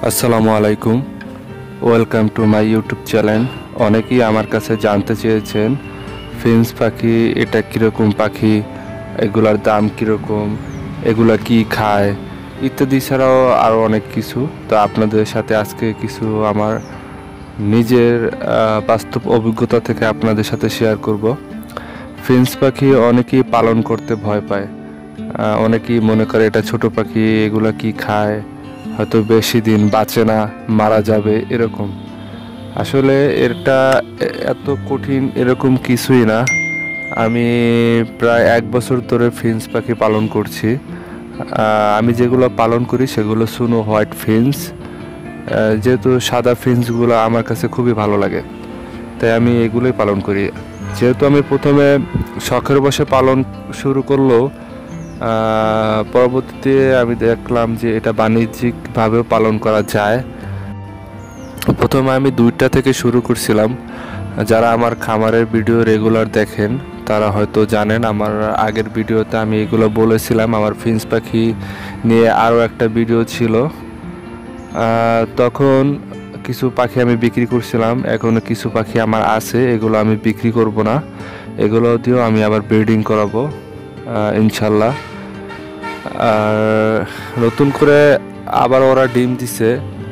আসসালামু আলাইকুম, welcome to my YouTube channel. অনেকেই আমার কাছে জানতে চেয়েছেন ফিঞ্চ পাখি এটা কীরকম পাখি, এগুলার দাম কীরকম, এগুলা কি খায় ইত্যাদি ছাড়াও আরও অনেক কিছু। তো আপনাদের সাথে আজকে কিছু আমার নিজের বাস্তব অভিজ্ঞতা থেকে আপনাদের সাথে শেয়ার করব। ফিঞ্চ পাখি অনেকেই পালন করতে ভয় পায়, অনেকেই মনে করে এটা ছোট পাখি, এগুলা কি খায়, হয়তো বেশি দিন বাঁচে না, মারা যাবে এরকম। আসলে এটা এত কঠিন এরকম কিছুই না। আমি প্রায় 1 বছর ধরে ফিঞ্চ পাখি পালন করছি। আমি যেগুলো পালন করি সেগুলো সুনো হোয়াইট ফিঞ্চ। যেহেতু সাদা ফিঞ্চগুলো আমার কাছে খুবই ভালো লাগে, তাই আমি এগুলোই পালন করি। যেহেতু আমি প্রথমে শখের বশে পালন শুরু করলেও পরবর্তীতে আমি দেখলাম যে এটা বাণিজ্যিকভাবেও পালন করা যায়। প্রথমে আমি 2টা থেকে শুরু করছিলাম। যারা আমার খামারের ভিডিও রেগুলার দেখেন তারা হয়তো জানেন, আমার আগের ভিডিওতে আমি এগুলো বলেছিলাম। আমার ফিঞ্চ পাখি নিয়ে আরও একটা ভিডিও ছিল, তখন কিছু পাখি আমি বিক্রি করছিলাম। এখনও কিছু পাখি আমার আছে, এগুলো আমি বিক্রি করব না, এগুলো দিয়েও আমি আবার ব্রিডিং করাবো ইনশাল্লাহ। আর নতুন করে আবার ওরা ডিম দিছে,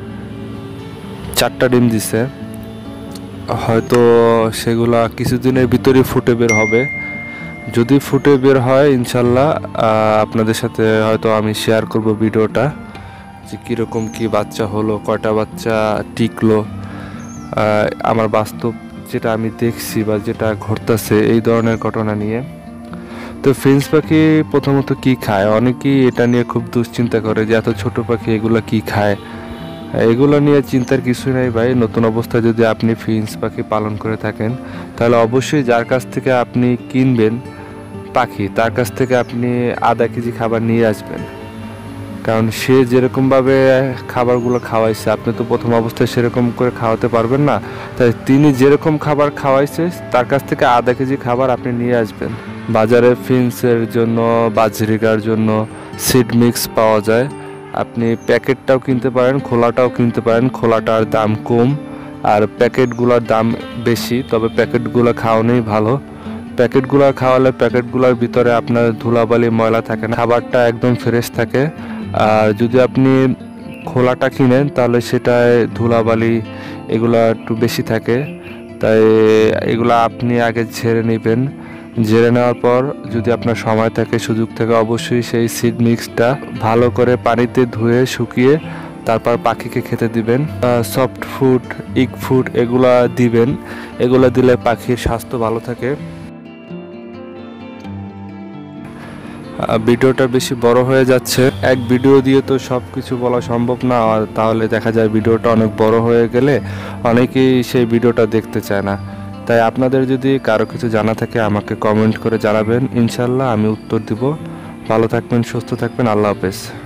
4টা ডিম দিছে। হয়তো সেগুলা কিছুদিনের ভিতরেই ফুটে বের হবে। যদি ফুটে বের হয় ইনশাল্লাহ আপনাদের সাথে হয়তো আমি শেয়ার করব ভিডিওটা, যে কীরকম কি বাচ্চা হলো, কয়টা বাচ্চা টিকলো, আমার বাস্তব যেটা আমি দেখছি বা যেটা ঘটতেছে এই ধরনের ঘটনা নিয়ে। তো ফিঞ্চ পাখি প্রথমত কি খায়, অনেকেই এটা নিয়ে খুব দুশ্চিন্তা করে যে এত ছোট পাখি এগুলো কি খায়। এগুলো নিয়ে চিন্তার কিছুই নাই ভাই। নতুন অবস্থায় যদি আপনি ফিঞ্চ পাখি পালন করে থাকেন তাহলে অবশ্যই যার কাছ থেকে আপনি কিনবেন পাখি তার কাছ থেকে আপনি আধা কেজি খাবার নিয়ে আসবেন। কারণ সে যেরকমভাবে খাবারগুলো খাওয়াইছে আপনি তো প্রথম অবস্থায় সেরকম করে খাওয়াতে পারবেন না, তাই তিনি যেরকম খাবার খাওয়াইছে তার কাছ থেকে আধা কেজি খাবার আপনি নিয়ে আসবেন। বাজারে ফিঞ্চের জন্য বাজরিকার জন্য সিড মিক্স পাওয়া যায়, আপনি প্যাকেটটাও কিনতে পারেন, খোলাটাও কিনতে পারেন। খোলাটার দাম কম আর প্যাকেটগুলোর দাম বেশি, তবে প্যাকেটগুলো খাওয়ানোই ভালো। প্যাকেটগুলো খাওয়ালে প্যাকেটগুলোর ভিতরে আপনার ধুলাবালি ময়লা থাকে না, খাবারটা একদম ফ্রেশ থাকে। আর যদি আপনি খোলাটা কিনেন তাহলে সেটায় ধুলাবালি এগুলো একটু বেশি থাকে, তাই এগুলো আপনি আগে ঝেড়ে নেবেন। ঝেড়ে নেওয়ার পর যদি আপনার সময় থাকে, সুযোগ থাকে, অবশ্যই সেই সিড মিক্সটা ভালো করে পানিতে ধুয়ে শুকিয়ে তারপর পাখিকে খেতে দিবেন। সফট ফুড, ইগ ফুড এগুলা দিবেন, এগুলা দিলে পাখির স্বাস্থ্য ভালো থাকে। ভিডিওটা বেশি বড় হয়ে যাচ্ছে, এক ভিডিও দিয়ে তো সব কিছু বলা সম্ভব না, আর তাহলে দেখা যায় ভিডিওটা অনেক বড় হয়ে গেলে অনেকেই সেই ভিডিওটা দেখতে চায় না। তাই আপনাদের যদি কারো কিছু জানা থাকে আমাকে কমেন্ট করে জানাবেন, ইনশাল্লাহ আমি উত্তর দিব। ভালো থাকবেন, সুস্থ থাকবেন, আল্লাহ হাফেজ।